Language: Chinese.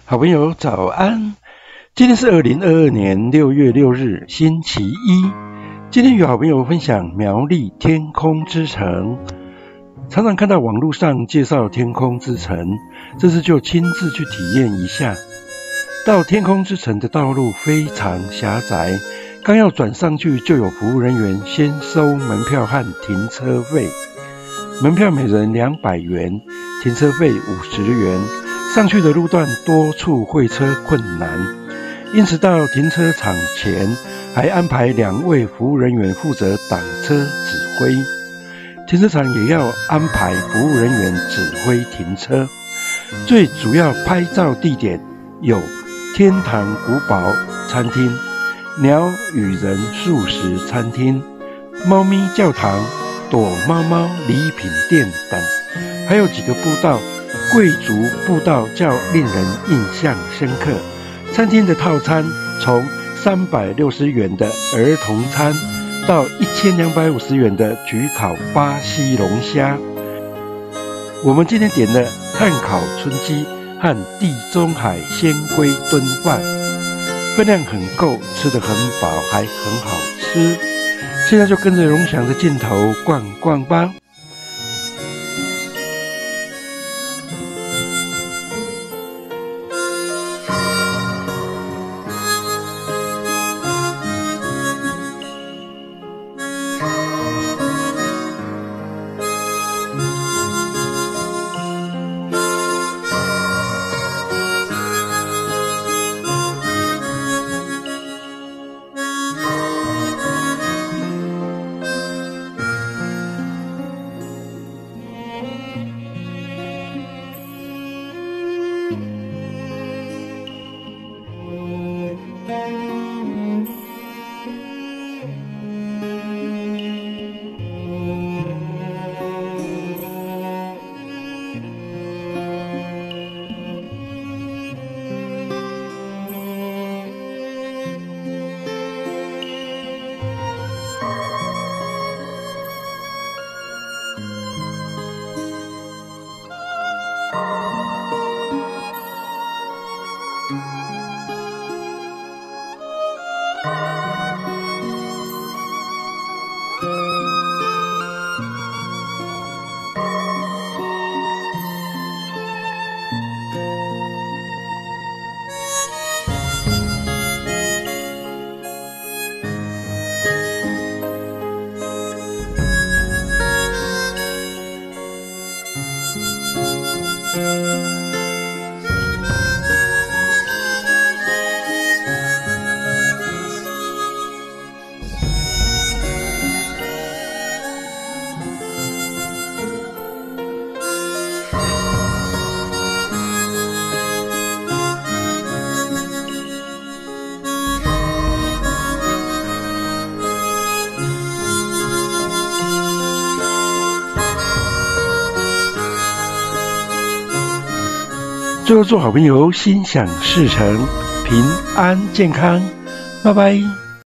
好朋友早安，今天是2022年6月6日星期一。今天与好朋友分享苗栗天空之城。常常看到网络上介绍天空之城，这次就亲自去体验一下。到天空之城的道路非常狭窄，刚要转上去就有服务人员先收门票和停车费。门票每人200元，停车费50元。上去的路段多处会车困难，因此到停车场前还安排2位服务人员负责挡车指挥。停车场也要安排服务人员指挥停车。最主要拍照地点有天堂古堡餐厅、鸟与人素食餐厅、猫咪教堂、躲猫猫礼品店等，还有几个步道。贵族步道较令人印象深刻。餐厅的套餐从360元的儿童餐到1250元的焗烤巴西龙虾。我们今天点了炭烤春鸡和地中海鲜龟炖饭，分量很够，吃得很饱，还很好吃。现在就跟着荣祥的镜头逛逛吧。最后祝好朋友心想事成，平安健康，拜拜。